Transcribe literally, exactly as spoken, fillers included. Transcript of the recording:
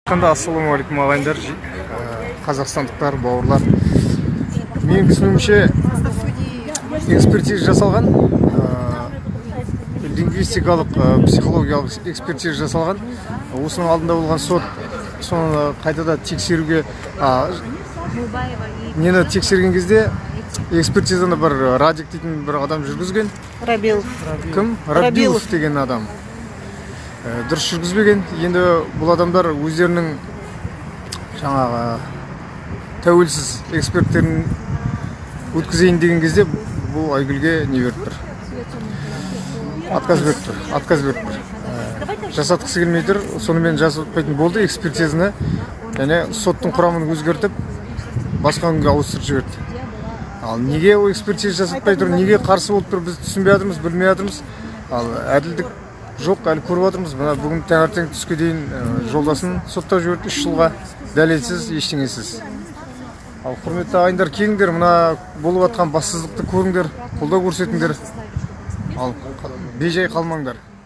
Ассалаумағалейкум ағайындар, қазақстандықтар, бауырлар. Менің түсінуімше экспертиза жасалған, лингвистикалық, психологиялық экспертиза жасалған. Осының алдында болған сот, соны қайтада тексеруге, нені тексерген кезде экспертизаны бір Радик дейтін бір адам жүргізген. Рабилов. Кім? Рабилов деген адам. Дұрыс жүргізбеген. Енді бұл адамдар өздерінің жаңағы тәуелсіз эксперттерін өткізейін деген кезде бұл Айгүлге не беріп тұр? Отказ беріп тұр. Отказ беріп тұр. Жасатқысы келмей тұр. Сонымен жасатпайтын болды экспертизаны. Және соттың құрамын өзгертіп, басқа күнге ауыстырып жіберді. Ал неге ол экспертиза жасатпай тұр? Неге қарсы болып тұр? Біз түсінбей жатырмыз, білмей жатырмыз. Ал әділдік жоқ, әлі көріп отырмыз. Мына бүгін таңертең түске дейін жолдасын соттап жіберді үш жылға, дәлелсіз, ештеңесіз. Ал құрметті ағайындар, келіңдер, мына болып жатқан бассыздықты көріңдер, қолдау көрсетіңдер. Ал бейжай қалмаңдар.